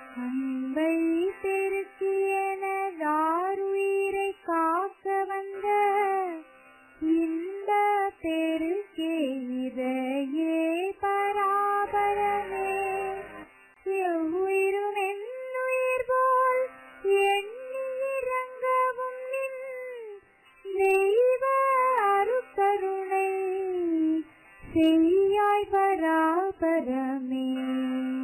அன்பை பெருக்கியனதாருயிரை காக்க வந்த இந்த பெருக்கே இதையே பராபரமே. எவ்வுயிரும் என்னுயிர் போல் எண்ணி இறங்கவும் நின் தெய்வ அருட்கருணை செய்யாய் பராபரமே.